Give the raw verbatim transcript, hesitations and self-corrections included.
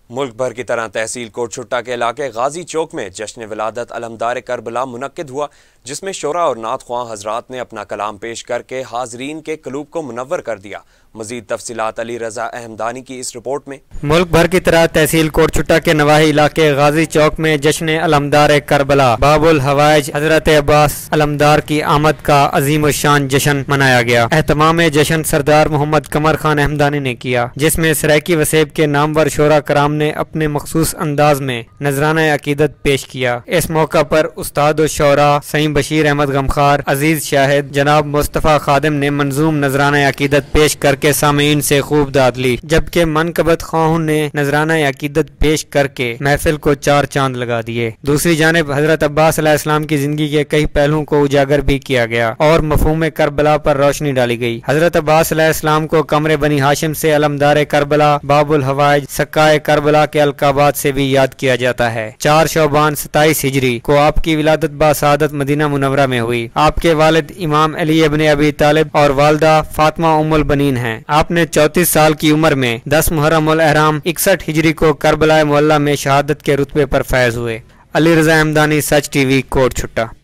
ملک بھر کی طرح تحصیل کوٹ چھٹا کے علاقے غازی چوک میں جشن ولادت علمدار کربلا منعقد ہوا، جس میں شعراء اور نعت خواں حضرات نے اپنا کلام پیش کر کے حاضرین کے قلوب کو منور کر دیا۔ مزید تفصیلات علی رضا احمدانی کی اس رپورٹ میں۔ ملک بھر کی طرح تحصیل کوٹ چھٹا کے نواحی علاقے غازی چوک میں جشن علمدار کربلا باب الحوائج حضرت عباس علمدار کی آمد کا عظیم الشان جشن منایا گیا۔ اہتمام جشن سردار محمد قمر خان احمدانی نے کیا، جس میں سرائکی وسیب کے نامور شعراء کرام نے اپنے مخصوص انداز میں نذرانہ عقیدت پیش کیا۔ اس موقع پر استاد الشعراء سعید بشیر احمد غمخار، عزیز شاہد جناب مصطفیٰ خادم نے منظوم نذرانہ عقیدت پیش کر کے سامعین سے خوب داد لی، جبکہ منقبت خواہوں نے نذرانہ عقیدت پیش کر کے محفل کو چار چاند لگا دیے۔ دوسری جانب حضرت عباس علیہ السلام کی زندگی کے کئی پہلوؤں کو اجاگر بھی کیا گیا اور مفہوم کربلا پر روشنی ڈالی گئی۔ حضرت عباس علیہ السلام کو قمر بنی ہاشم سے علمدار کربلا، باب الحوائج، سکائے کربلا کے القابات سے بھی یاد کیا جاتا ہے۔ چار شعبان ستائیس ہجری کو آپ کی ولادت باسعادت مدینہ منورہ میں ہوئی۔ آپ کے والد امام علی ابن ابی طالب اور والدہ فاطمہ ام البنین ہیں۔ آپ نے چونتیس سال کی عمر میں دس محرم الاحرام اکسٹھ ہجری کو کربلا معلیٰ میں شہادت کے رتبے پر فائز ہوئے۔ علی رضا احمدانی، سچ ٹی وی، کوٹ چھٹا۔